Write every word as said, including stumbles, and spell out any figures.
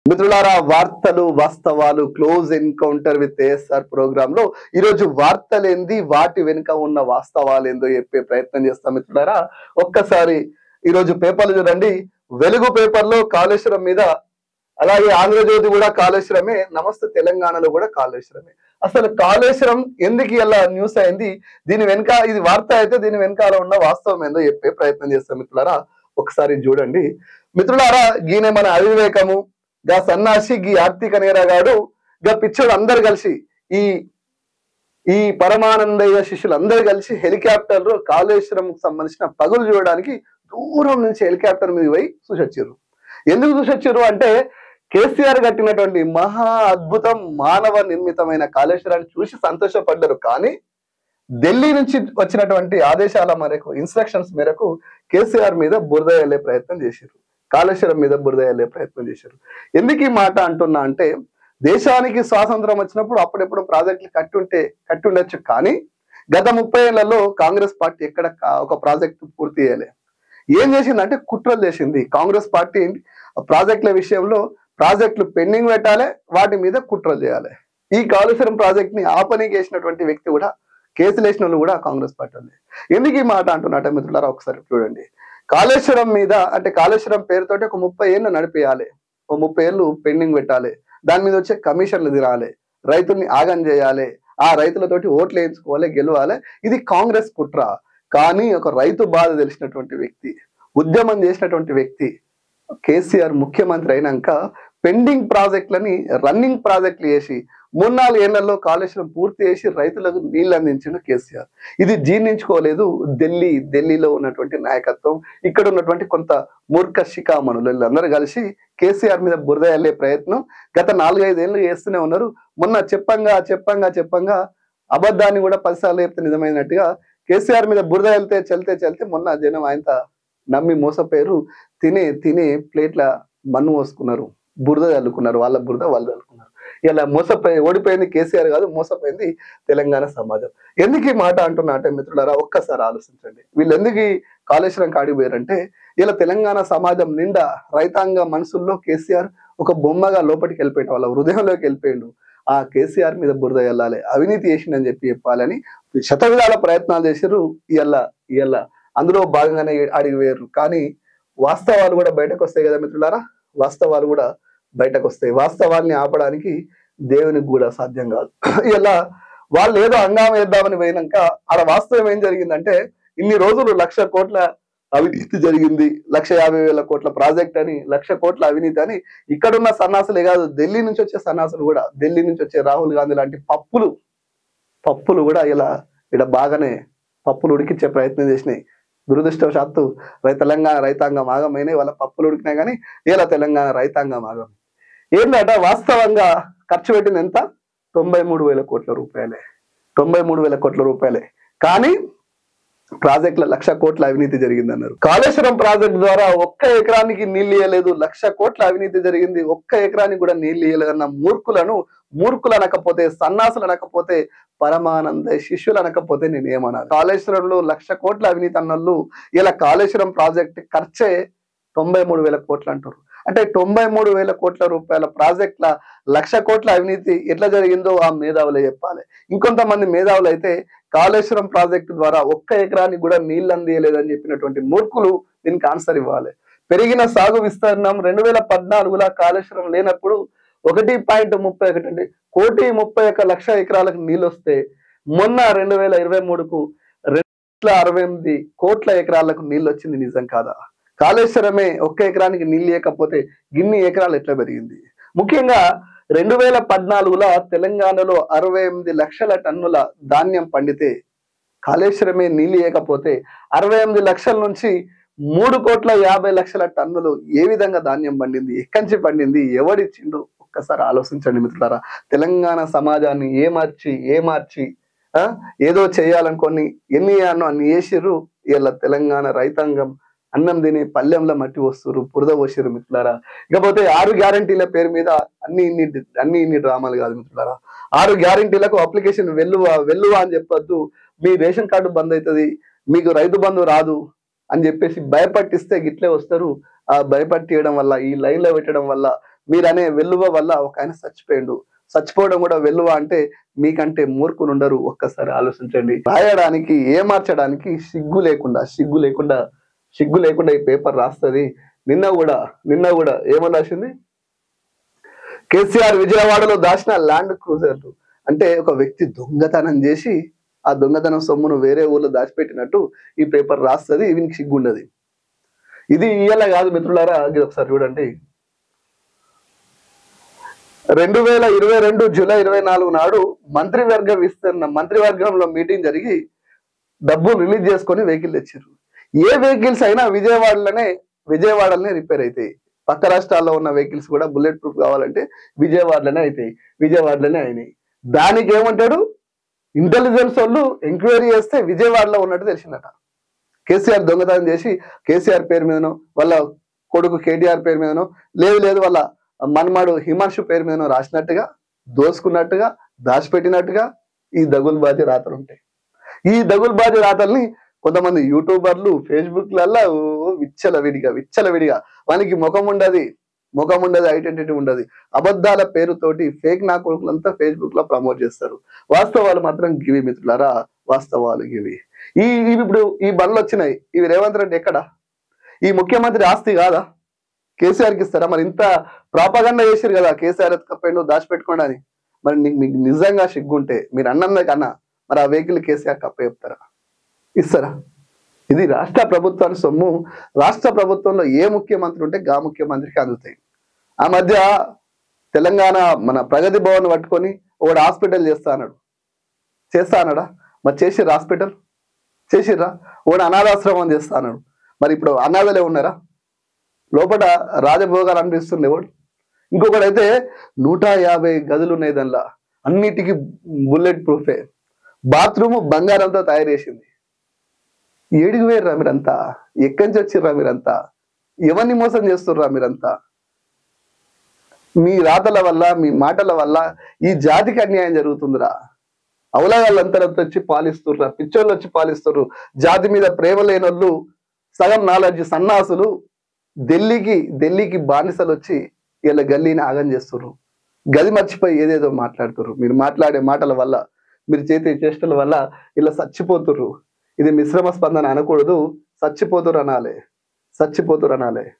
మిత్రులారా, వార్తలు వాస్తవాలు close encounter with ASR programme లో ఈరోజు వార్తలేంది, వాటి వెనుక ఉన్న వాస్తవాలు ఏందో చెప్పే ప్రయత్నం చేస్తాం. మిత్రులారా, ఒక్కసారి ఈరోజు పేపర్లు చూడండి. వెలుగు పేపర్ లో కాళేశ్వరం మీద, అలాగే ఆంధ్రజ్యోతి కూడా కాళేశ్వరమే, నమస్తే తెలంగాణలో కూడా కాళేశ్వరమే. అసలు కాళేశ్వరం ఎందుకు ఇలా న్యూస్ అయింది, దీని వెనుక ఇది వార్త అయితే దీని వెనకాల ఉన్న వాస్తవం ఏందో చెప్పే ప్రయత్నం చేస్తాం. మిత్రులారా, ఒకసారి చూడండి. మిత్రులారా, గీనే మన అవివేకము, గా సన్నాసి, గీ ఆర్థిక నేరగాడు, గా పిచ్చోడు అందరు కలిసి ఈ ఈ పరమానందయ్య శిష్యులు అందరు కలిసి హెలికాప్టర్ లో కాళేశ్వరం సంబంధించిన పగులు చూడడానికి దూరం నుంచి హెలికాప్టర్ మీద పోయి చూసొచ్చారు. ఎందుకు చూసొచ్చారు అంటే, కేసీఆర్ కట్టినటువంటి మహా అద్భుతం మానవ నిర్మితమైన కాళేశ్వరాన్ని చూసి సంతోషపడ్డారు. కానీ ఢిల్లీ నుంచి వచ్చినటువంటి ఆదేశాల మేరకు, ఇన్స్ట్రక్షన్స్ మేరకు కేసీఆర్ మీద బురద వెళ్ళే ప్రయత్నం చేశారు, కాళేశ్వరం మీద బురద వెళ్ళే ప్రయత్నం చేశారు. ఎందుకు ఈ మాట అంటున్నా అంటే, దేశానికి స్వాతంత్రం వచ్చినప్పుడు అప్పుడెప్పుడు ప్రాజెక్టులు కట్టుంటే కట్టి ఉండొచ్చు, కానీ గత ముప్పై ఏళ్లలో కాంగ్రెస్ పార్టీ ఎక్కడ ఒక ప్రాజెక్టు పూర్తి చేయలే. ఏం చేసిందంటే కుట్రలు చేసింది కాంగ్రెస్ పార్టీ. ప్రాజెక్టుల విషయంలో ప్రాజెక్టులు పెండింగ్ పెట్టాలి, వాటి మీద కుట్రలు చేయాలి. ఈ కాళేశ్వరం ప్రాజెక్ట్ ని ఆపనీకి వేసినటువంటి వ్యక్తి కూడా, కేసులు వేసిన వాళ్ళు కూడా కాంగ్రెస్ పార్టీ ఉంది. ఎందుకు ఈ మాట అంటున్నట్టే మిత్రులారా, ఒకసారి చూడండి. కాళేశ్వరం మీద అంటే కాళేశ్వరం పేరుతోటి ఒక ముప్పై ఏళ్ళు నడిపేయాలి, ఓ ముప్పై ఏళ్ళు పెండింగ్ పెట్టాలి, దాని మీద వచ్చే కమిషన్లు తినాలి, రైతుల్ని ఆగం చేయాలి, ఆ రైతులతోటి ఓట్లు వేయించుకోవాలి, గెలవాలి. ఇది కాంగ్రెస్ కుట్ర. కానీ ఒక రైతు బాధ తెలిసినటువంటి వ్యక్తి, ఉద్యమం చేసినటువంటి వ్యక్తి కేసీఆర్ ముఖ్యమంత్రి అయినాక పెండింగ్ ప్రాజెక్టులని రన్నింగ్ ప్రాజెక్టులు చేసి మూడు నాలుగు ఏళ్లలో కాళేశ్వరం పూర్తి చేసి రైతులకు నీళ్లు అందించిన కేసీఆర్. ఇది జీర్ణించుకోలేదు ఢిల్లీ ఢిల్లీలో ఉన్నటువంటి నాయకత్వం, ఇక్కడ ఉన్నటువంటి కొంత మూర్ఖ శిఖామణులు వీళ్ళందరూ కలిసి కేసీఆర్ మీద బురద వెళ్ళే ప్రయత్నం గత నాలుగైదేళ్లు చేస్తూనే ఉన్నారు. మొన్న చెప్పంగా చెప్పంగా చెప్పంగా అబద్ధాన్ని కూడా పదిసార్లు చెప్తే నిజమైనట్టుగా కేసీఆర్ మీద బురద వెళ్తే చెల్తే చెల్తే మొన్న జనం ఆయన నమ్మి మోసపోయారు. తినే తినే ప్లేట్ల మన్ను మోసుకున్నారు, బురద చల్లుకున్నారు, వాళ్ళ బురద వాళ్ళు చల్లుకున్నారు. ఇలా మోసపోయి ఓడిపోయింది కేసీఆర్ కాదు, మోసపోయింది తెలంగాణ సమాజం. ఎందుకు ఈ మాట అంటున్నా అంటే మిత్రులారా, ఒక్కసారి ఆలోచించండి. వీళ్ళు ఎందుకు కాళేశ్వరం కాడిపోయారంటే, ఇలా తెలంగాణ సమాజం నిండా రైతాంగ మనసుల్లో కేసీఆర్ ఒక బొమ్మగా లోపలికి వెళ్ళిపోయాడు, వాళ్ళ హృదయంలోకి వెళ్ళిపోయాడు. ఆ కేసీఆర్ మీద బురద వెళ్ళాలి, అవినీతి చేసిందని చెప్పి చెప్పాలని శతవిధాల ప్రయత్నాలు చేశారు. ఇలా ఇలా అందులో భాగంగానే అడిగిపోయారు. కానీ వాస్తవాలు కూడా బయటకు వస్తాయి కదా మిత్రులారా, వాస్తవాలు కూడా బయటకు వస్తాయి. వాస్తవాల్ని ఆపడానికి దేవునికి కూడా సాధ్యం కాదు. ఇలా వాళ్ళు ఏదో హంగామా వేద్దామని పోయినాక ఆడ వాస్తవం ఏం జరిగిందంటే, ఇన్ని రోజులు లక్ష కోట్ల అవినీతి జరిగింది, లక్ష యాభై వేల కోట్ల ప్రాజెక్ట్ అని, లక్ష కోట్ల అవినీతి అని ఇక్కడున్న సన్నాసులే కాదు, ఢిల్లీ నుంచి వచ్చే సన్నాసులు కూడా, ఢిల్లీ నుంచి వచ్చే రాహుల్ గాంధీ లాంటి పప్పులు పప్పులు కూడా ఇలా ఇక్కడ బాగానే పప్పులు ఉడికించే ప్రయత్నం చేసినాయి. దురదృష్టవశాత్తు రై తెలంగాణ రైతాంగం ఆగమైనాయి, వాళ్ళ పప్పులు ఉడికినాయి. కానీ ఇలా తెలంగాణ రైతాంగం ఆగం ఏంటంటే, వాస్తవంగా ఖర్చు పెట్టింది ఎంత? తొంభై మూడు వేల కోట్ల రూపాయలే తొంభై మూడు వేల కోట్ల రూపాయలే కానీ ప్రాజెక్టుల లక్ష కోట్ల అవినీతి జరిగింది అన్నారు. కాళేశ్వరం ప్రాజెక్ట్ ద్వారా ఒక్క ఎకరానికి నీళ్లు ఇయ్యలేదు, లక్ష కోట్ల అవినీతి జరిగింది, ఒక్క ఎకరానికి కూడా నీళ్లు ఇయ్యలేదన్న మూర్ఖులను, మూర్ఖులు అనకపోతే, సన్నాసులు అనకపోతే, పరమానంద శిష్యులు అనకపోతే నేనేమన్నా. కాళేశ్వరంలో లక్ష కోట్ల అవినీతి అన్నోళ్ళు ఇలా కాళేశ్వరం ప్రాజెక్ట్ ఖర్చే తొంభై మూడు వేల కోట్లు అంటారు. అంటే తొంభై మూడు వేల కోట్ల రూపాయల ప్రాజెక్టుల లక్ష కోట్ల అవినీతి ఎట్లా జరిగిందో ఆ మేధావులే చెప్పాలి. ఇంకొంతమంది మేధావులు అయితే కాళేశ్వరం ప్రాజెక్టు ద్వారా ఒక్క ఎకరానికి కూడా నీళ్లు అందియలేదని చెప్పినటువంటి మూర్ఖులు దీనికి ఆన్సర్ ఇవ్వాలి. పెరిగిన సాగు విస్తీర్ణం రెండు వేల పద్నాలుగులా కాళేశ్వరం లేనప్పుడు ఒకటి పాయింట్ ముప్పై ఒకటి అంటే కోటి ముప్పై ఒక్క లక్ష ఎకరాలకు నీళ్ళు వస్తే, మొన్న రెండు వేల ఇరవై మూడుకు రెండు లక్షల అరవై ఎనిమిది కోట్ల ఎకరాలకు నీళ్ళు వచ్చింది. నిజం కాదా? కాళేశ్వరమే ఒక్క ఎకరానికి నీళ్ళు లేకపోతే గిన్ని ఎకరాలు ఎట్లా పెరిగింది? ముఖ్యంగా రెండు వేల పద్నాలుగులో తెలంగాణలో అరవై ఎనిమిది లక్షల టన్నుల ధాన్యం పండితే, కాళేశ్వరమే నీళ్ళు లేకపోతే అరవై ఎనిమిది లక్షల నుంచి మూడు కోట్ల యాభై లక్షల టన్నులు ఏ విధంగా ధాన్యం పండింది, ఎక్కంచి పండింది, ఎవడిచ్చిండు? ఒక్కసారి ఆలోచించండి మిత్రులారా. తెలంగాణ సమాజాన్ని ఏ మార్చి ఏ మార్చి ఆ ఏదో చేయాలనుకొని ఎన్ని అన్నో అన్ని చేసిర్రు. ఇలా తెలంగాణ రైతాంగం అన్నం తిని పల్లెంలో మట్టి వస్తురు, బురద పోసిరు మిత్రులారా. ఇకపోతే ఆరు గ్యారంటీల పేరు మీద అన్ని ఇన్ని అన్ని ఇన్ని డ్రామాలు కాదు మిత్రులారా. ఆరు గ్యారంటీలకు అప్లికేషన్ వెల్లువా వెల్లువా అని చెప్పొద్దు, మీ రేషన్ కార్డు బంద్ అవుతుంది, మీకు రైతు బంధు రాదు అని చెప్పేసి భయపట్టిస్తే గిట్లే వస్తారు. ఆ భయపట్టియడం వల్ల, ఈ లైన్ లో పెట్టడం వల్ల మీరనే వెల్లువ వల్ల ఒక ఆయన చచ్చిపోయిండు. చచ్చిపోవడం కూడా వెల్లువ అంటే మీకంటే మూర్ఖులు ఉండరు. ఒక్కసారి ఆలోచించండి. రాయడానికి ఏమార్చడానికి సిగ్గు లేకుండా సిగ్గు లేకుండా సిగ్గు లేకుండా ఈ పేపర్ రాస్తుంది. నిన్న కూడా నిన్న కూడా ఏమని రాసింది? కేసీఆర్ విజయవాడలో దాచిన ల్యాండ్ క్రూజర్లు అంటే ఒక వ్యక్తి దొంగతనం చేసి ఆ దొంగతనం సొమ్మును వేరే ఊర్లో దాచిపెట్టినట్టు ఈ పేపర్ రాస్తుంది. వీనికి సిగ్గు ఉండదు. ఇది ఇయ్యాల కాదు మిత్రులారా, ఇది ఒకసారి చూడండి. రెండు వేల ఇరవై రెండు జూలై ఇరవై నాలుగు నాడు మంత్రివర్గ విస్తరణ మంత్రివర్గంలో మీటింగ్ జరిగి డబ్బులు రిలీజ్ చేసుకొని వెహికల్ తెచ్చారు. ఏ వెహికల్స్ అయినా విజయవాడలోనే విజయవాడలోనే రిపేర్ అవుతాయి. పక్క రాష్ట్రాల్లో ఉన్న వెహికల్స్ కూడా బుల్లెట్ ప్రూఫ్ కావాలంటే విజయవాడలోనే అవుతాయి, విజయవాడలోనే అయినాయి. దానికి ఏమంటాడు? ఇంటెలిజెన్స్ వాళ్ళు ఎంక్వైరీ చేస్తే విజయవాడలో ఉన్నట్టు తెలిసిందట. కేసీఆర్ దొంగతనం చేసి కేసీఆర్ పేరు మీదనో వాళ్ళ కొడుకు కేటీఆర్ పేరు మీదనో లేదు లేదు వాళ్ళ మన్మాడు హిమాంశు పేరు మీదనో రాసినట్టుగా, దోసుకున్నట్టుగా, దాచిపెట్టినట్టుగా ఈ దగులుబాజీ రాతలు ఉంటాయి. ఈ దగులుబాజీ రాతల్ని కొంతమంది యూట్యూబర్లు ఫేస్బుక్లల్లా విచ్చల విడిగా విచ్చల విడిగా వానికి ముఖం ఉండదు, ముఖం ఉండదు, ఐడెంటిటీ ఉండదు. అబద్ధాల పేరుతోటి ఫేక్ నా కొడుకులంతా ఫేస్బుక్ లో ప్రమోట్ చేస్తారు. వాస్తవాలు మాత్రం గివి మిత్రులారా, వాస్తవాలు గివి. ఈ ఇవి ఇప్పుడు ఈ బండ్లు వచ్చినాయి, ఇవి రేవంత్ రెడ్డి ఎక్కడ? ఈ ముఖ్యమంత్రి ఆస్తి కాదా? కేసీఆర్కి ఇస్తారా? మరి ఇంత ప్రాపగండా చేశారు కదా కేసీఆర్ ఎత్తుకపోయిండు దాచిపెట్టుకోండి అని. మరి మీకు నిజంగా సిగ్గుంటే మీరు అన్నంద కన్నా మరి ఆ వెహికల్ కేసీఆర్ కప్ప చెప్తారా? ఇస్తారా? ఇది రాష్ట్ర ప్రభుత్వాన్ని సొమ్ము. రాష్ట్ర ప్రభుత్వంలో ఏ ముఖ్యమంత్రి ఉంటే గా ముఖ్యమంత్రికి అందుతాయి. ఆ మధ్య తెలంగాణ మన ప్రగతి భవన్ పట్టుకొని ఒకడు హాస్పిటల్ చేస్తా అన్నాడు. చేస్తా అన్నాడా? మరి చేసిర్రా? హాస్పిటల్ చేసిర్రా? ఒకడు అనాథాశ్రమం చేస్తా అన్నాడు. మరి ఇప్పుడు అనాథలే ఉన్నారా? లోపల రాజభోగాలు అనిపిస్తుంది ఎవడు. ఇంకొకడైతే నూట యాభై గదులు ఉన్నాయి, దానిలో అన్నిటికీ బుల్లెట్ ప్రూఫే, బాత్రూము బంగారంతో తయారు చేసింది. ఏడికి వేయర్రా మీరంతా? ఎక్కడి నుంచి వచ్చిర్రా మీరంతా? ఎవరిని మోసం చేస్తుర్రా మీరంతా? మీ రాతల వల్ల మీ మాటల వల్ల ఈ జాతికి అన్యాయం జరుగుతుందిరా. అవలగాళ్ళంతా వచ్చి పాలిస్తుర్రా, పిచ్చోళ్ళు వచ్చి పాలిస్తుర్రు. జాతి మీద ప్రేమ లేనోళ్ళు సగం నాలెడ్జ్ సన్నాసులు ఢిల్లీకి ఢిల్లీకి బానిసలు వచ్చి ఇలా గల్లీని ఆగం చేస్తుర్రు. గది మర్చిపోయి ఏదేదో మాట్లాడుతుర్రు. మీరు మాట్లాడే మాటల వల్ల, మీరు చేసే చేష్టల వల్ల ఇలా చచ్చిపోతుర్రు. ఇది మిశ్రమ స్పందన అనకూడదు, చచ్చిపోతురు అనాలి, చచ్చిపోతురు అనాలి.